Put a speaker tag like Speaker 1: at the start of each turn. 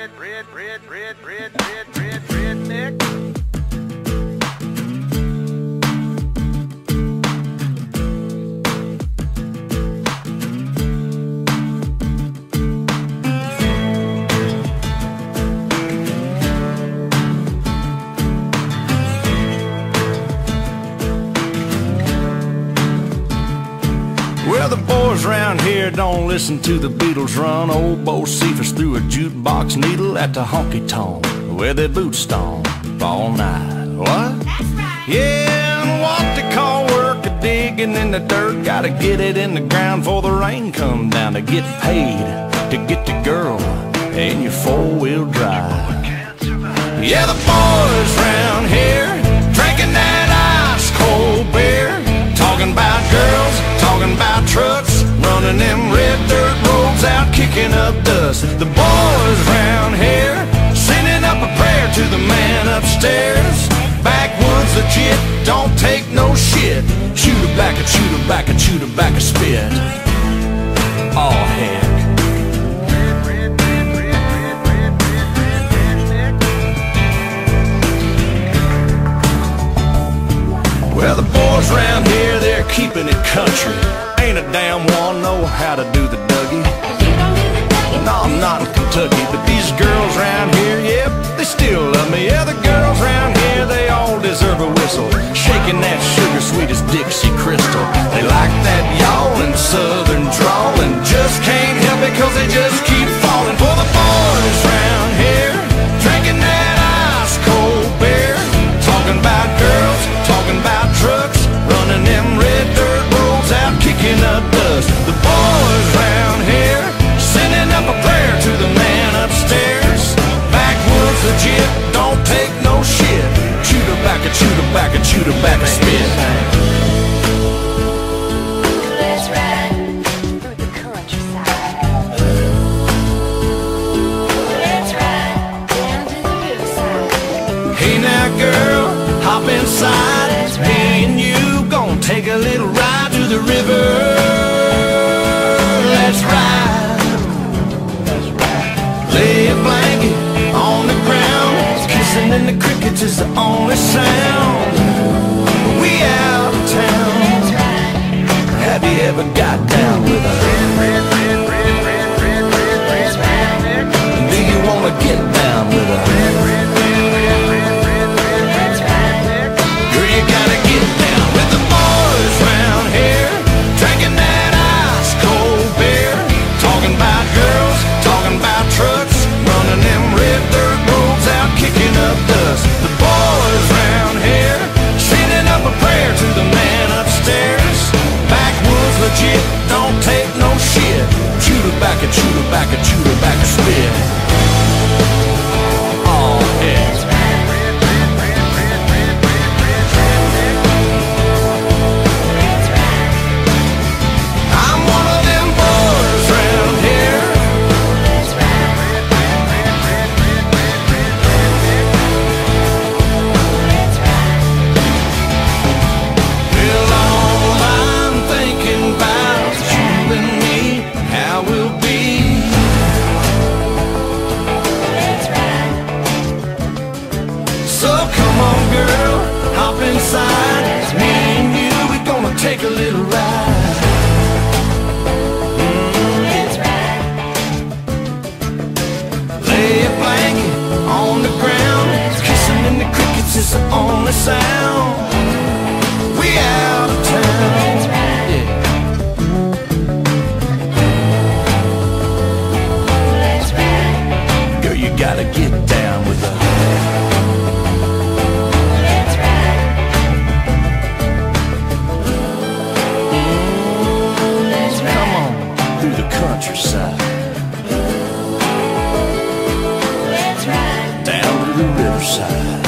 Speaker 1: redneck.
Speaker 2: Well, the boys round here don't listen to the Beatles run. Old Bo Cephas threw a jukebox needle at the honky-tonk where their boots stomp all night. What?
Speaker 3: That's right.
Speaker 2: Yeah, and what they call work a digging in the dirt. Gotta get it in the ground before the rain come down to get paid, to get the girl in your four-wheel drive. Yeah, the boys round here drinking that ice-cold beer, talking about girls, talking about trucks, running them red dirt roads out, kicking up dust. The boys round here sending up a prayer to the man upstairs. Backwoods legit, don't take no shit. Chew tobacco, chew tobacco, chew tobacco, spit. Oh heck. Well, the boys round here, they're keeping it country. Ain't a damn one know how to do the Dougie. No, I'm not in Kentucky, but these girls round here, yep, they still love me. Yeah, the girls round here, they all deserve a whistle, shaking that sugar sweet as Dixie Crystal. They like that yawling southern drawl and just can't help it 'cause they just keep falling for the boys round here, drinking that ice-cold beer, talking about girls, talking about trucks, running them red dirt roads out, kicking up dust. The boys round here sending up a prayer to the man upstairs. Backwoods legit, don't take no shit. Chew tobacco, chew tobacco, chew tobacco, spit.
Speaker 3: Let's ride through the countryside. Let's ride down to the riverside.
Speaker 2: Hey now girl, hop inside. Me and you gon' take a little ride to the river. Let's ride. Lay a blanket on the ground, kissing in the crickets is the only sound. We out of town. Have you ever got down with a do you wanna get down with a girl, you gotta get down with the boys round here, drinking that ice-cold beer, talking about girls, talking about trucks, running them red dirt roads out, kicking up dust. The boys round here sending up a prayer to the man upstairs. Backwoods legit, don't take no shit. Chew tobacco, chew tobacco, chew tobacco, spit. Oh yeah. I'm one of them boys round here. Well, all I'm thinking about is you and me, how we'll be. So come on girl, hop inside. Me and you, we're gonna take a little ride. Lay a blanket on the ground, kissing in the crickets is the only sound. We out of town. Yeah. Girl, you gotta get down with the come on through the countryside, down to the riverside.